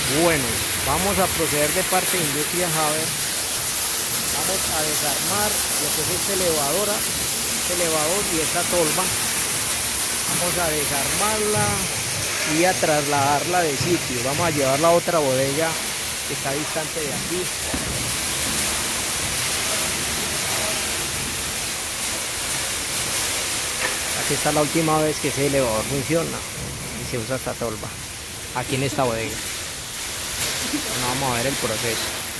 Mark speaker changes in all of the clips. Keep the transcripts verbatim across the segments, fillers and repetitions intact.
Speaker 1: Bueno, vamos a proceder de parte de Industria Haber. Vamos a desarmar lo que es esta elevadora, este elevador y esta tolva. Vamos a desarmarla y a trasladarla de sitio. Vamos a llevarla a otra bodega que está distante de aquí. Aquí está la última vez que ese elevador funciona y se usa esta tolva aquí en esta bodega. Bueno, vamos a ver el proceso.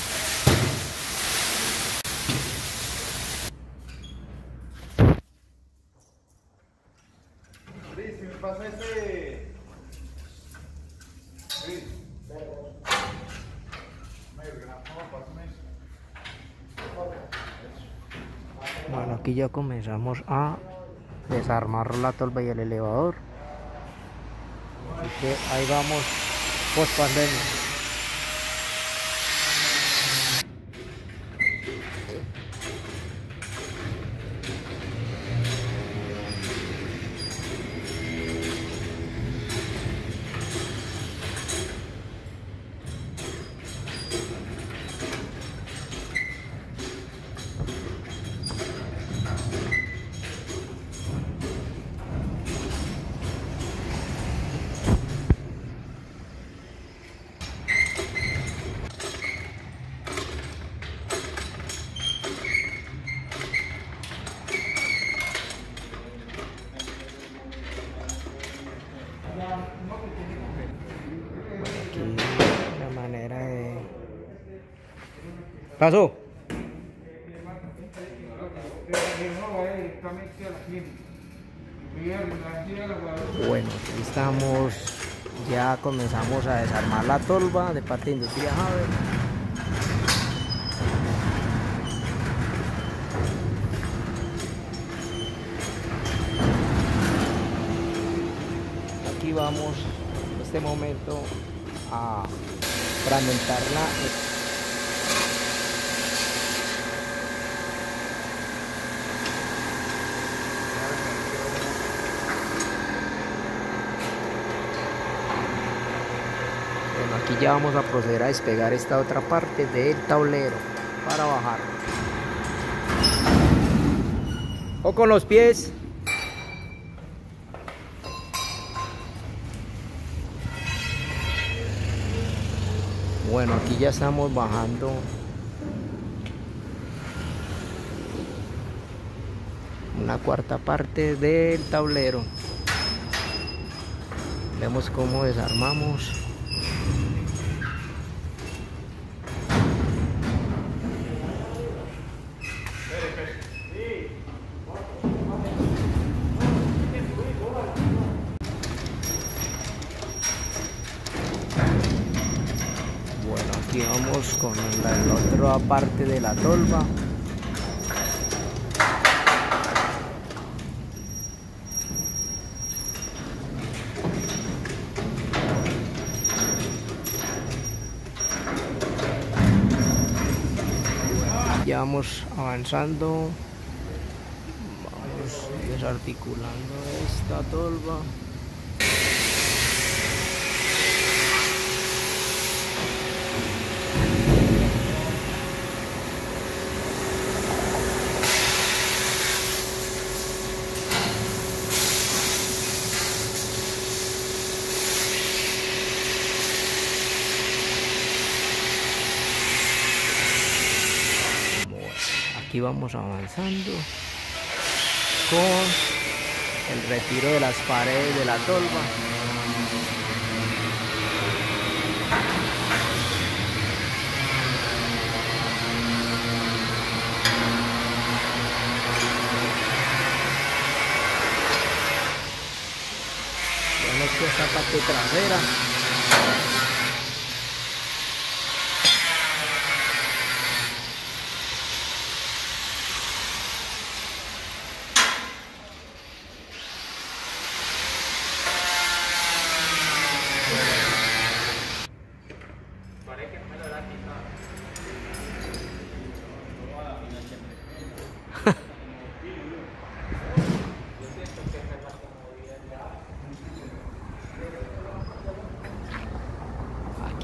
Speaker 2: Si me pasa este...
Speaker 1: Bueno, aquí ya comenzamos a desarmar la tolva y el elevador. Así que ahí vamos, post pandemia. Aquí la manera de... ¿Pasó? Bueno, aquí estamos, ya comenzamos a desarmar la tolva de parte de Industria Haber. Aquí vamos en este momento a fragmentarla. Bueno, aquí ya vamos a proceder a despegar esta otra parte del tablero para bajar. O con los pies. Bueno, aquí ya estamos bajando una cuarta parte del tablero. Vemos cómo desarmamos. Bueno, aquí vamos con la, la otra parte de la tolva. Ya vamos avanzando, vamos desarticulando esta tolva. Aquí vamos avanzando con el retiro de las paredes de la tolva. Vemos que esta parte trasera.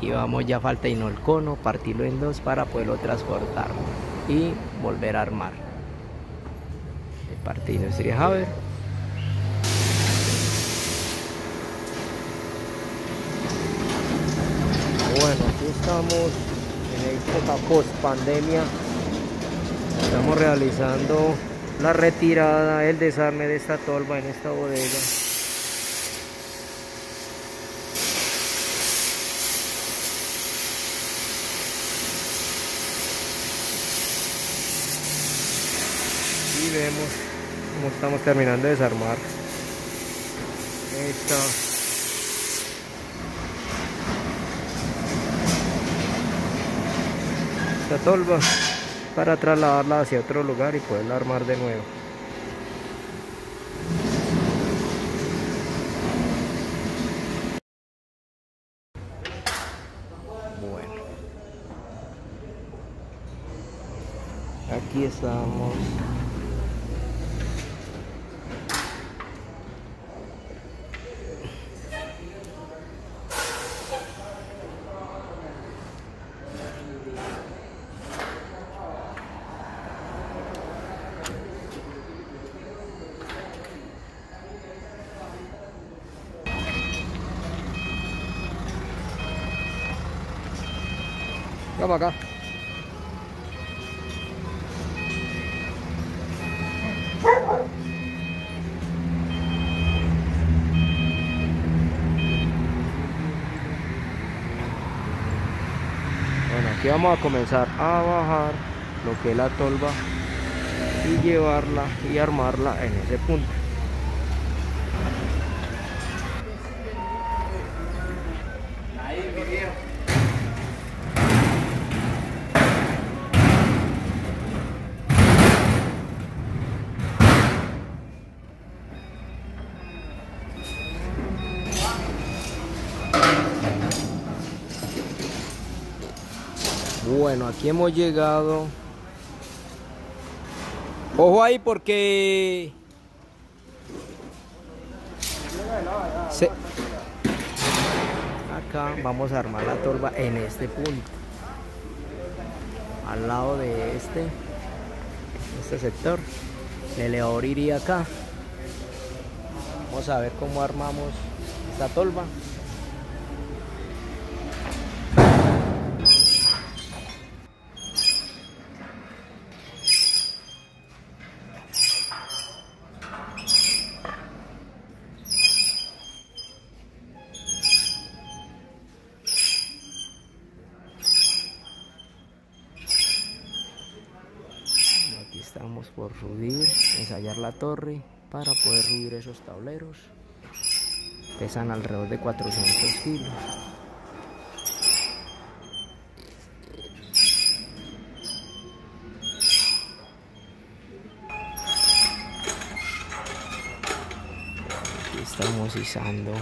Speaker 1: Aquí vamos, ya falta y no el cono, partirlo en dos para poderlo transportar y volver a armar. De parte de Industria Haber. Bueno, aquí estamos en época post pandemia. Estamos realizando la retirada, el desarme de esta tolva en esta bodega. Y vemos cómo estamos terminando de desarmar esta esta tolva para trasladarla hacia otro lugar y poderla armar de nuevo. Bueno, aquí estamos. Vamos acá. Bueno, aquí vamos a comenzar a bajar lo que es la tolva y llevarla y armarla en ese punto.
Speaker 2: Ahí, mi viejo.
Speaker 1: Bueno, aquí hemos llegado. Ojo ahí porque se... acá vamos a armar la tolva en este punto, al lado de este este sector. El elevador iría acá. Vamos a ver cómo armamos esta tolva. Estamos por subir, ensayar la torre para poder subir esos tableros. Pesan alrededor de cuatrocientos kilos. Aquí estamos izando.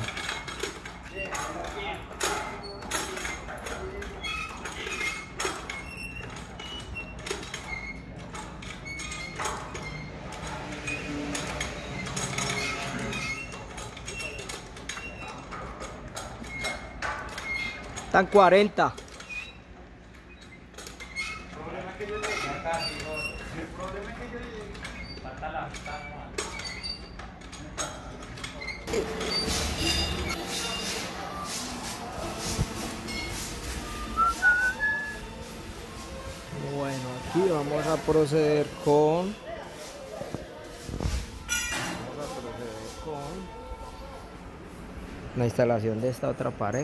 Speaker 1: Están cuarenta. Bueno, aquí vamos a proceder con vamos a proceder con la instalación de esta otra pared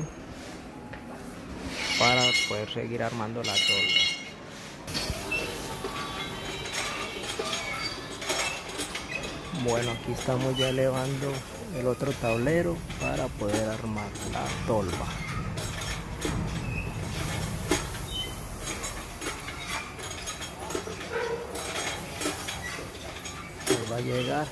Speaker 1: para poder seguir armando la tolva. Bueno, aquí estamos ya elevando el otro tablero para poder armar la tolva. Ahí va a llegar.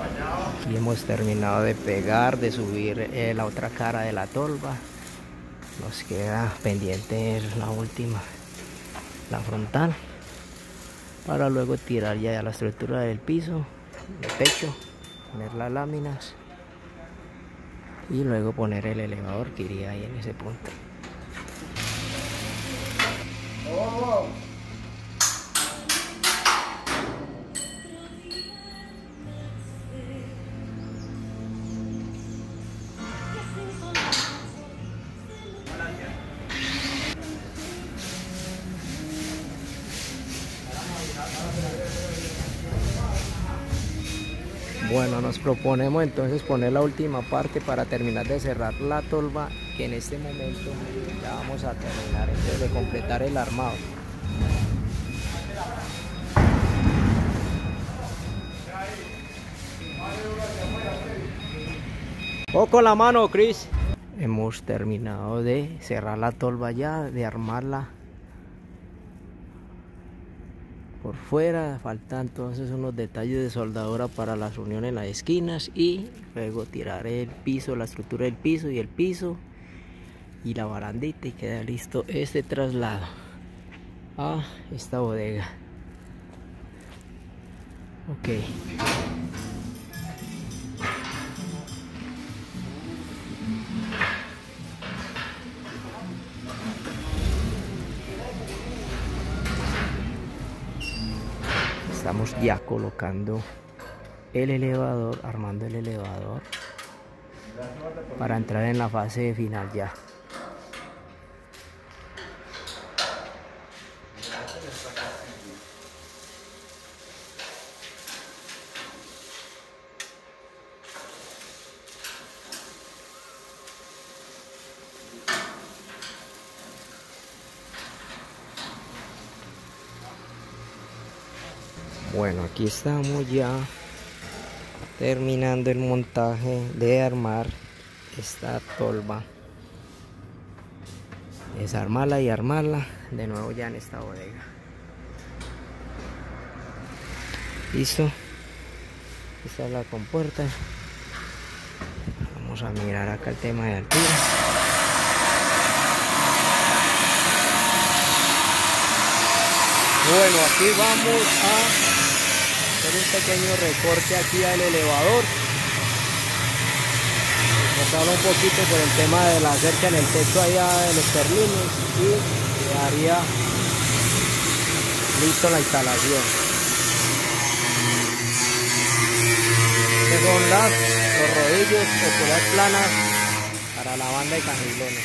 Speaker 1: Y hemos terminado de pegar, de subir eh, la otra cara de la tolva. Nos queda pendiente la última, la frontal, para luego tirar ya la estructura del piso, el techo, poner las láminas y luego poner el elevador que iría ahí en ese punto.
Speaker 2: Oh.
Speaker 1: Bueno, nos proponemos entonces poner la última parte para terminar de cerrar la tolva, que en este momento ya vamos a terminar entonces de completar el armado. O con la mano, Chris. Hemos terminado de cerrar la tolva ya, de armarla por fuera. Faltan entonces unos detalles de soldadura para las uniones en las esquinas y luego tirar el piso, la estructura del piso y el piso y la barandita, y queda listo este traslado a esta bodega. Ok. Estamos ya colocando el elevador, armando el elevador para entrar en la fase final ya. Bueno, aquí estamos ya terminando el montaje de armar esta tolva, desarmarla y armarla de nuevo ya en esta bodega. Listo, esta es la compuerta. Vamos a mirar acá el tema de altura. Bueno, aquí vamos a hacer un pequeño recorte aquí al elevador, cortarlo un poquito por el tema de la cerca en el techo allá de los perlines, y quedaría listo la instalación. Estos son las, los rodillos o cuerdas planas para la banda de cajilones.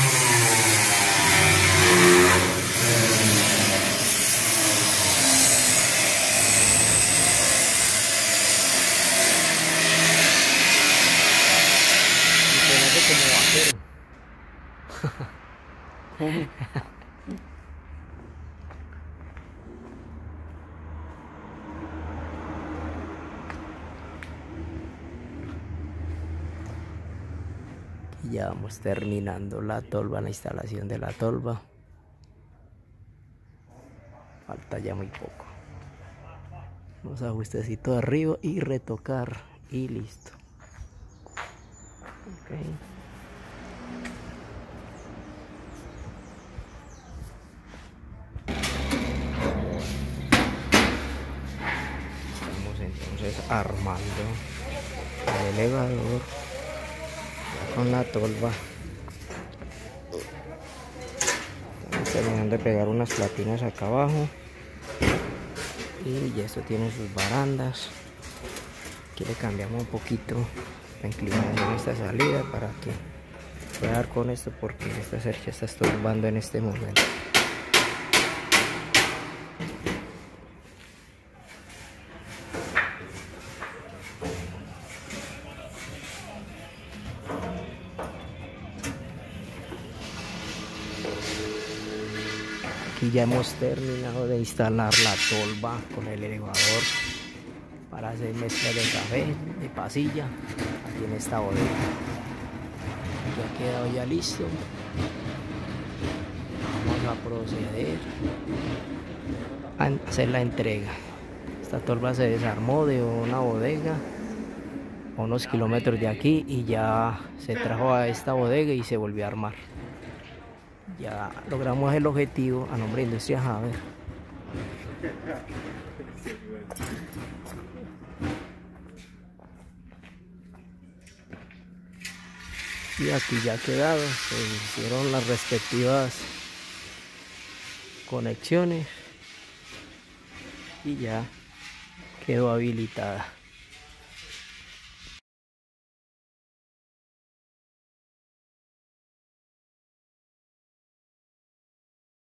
Speaker 1: Ya vamos terminando la tolva, la instalación de la tolva. Falta ya muy poco. Unos ajustecitos arriba y retocar y listo. Okay. Estamos entonces armando el elevador ya con la tolva. Estamos terminando de pegar unas platinas acá abajo y ya esto tiene sus barandas. Aquí le cambiamos un poquito la inclinación de esta salida para que pueda dar con esto, porque esta cerca está estorbando en este momento. Aquí ya hemos terminado de instalar la tolva con el elevador para hacer mezcla de café, de pasilla, aquí en esta bodega. Ya ha quedado ya listo. Vamos a proceder a hacer la entrega. Esta tolva se desarmó de una bodega a unos kilómetros de aquí y ya se trajo a esta bodega y se volvió a armar. Ya logramos el objetivo a nombre de Industrias Haber. Y aquí ya ha quedado, se hicieron las respectivas conexiones y ya quedó habilitada.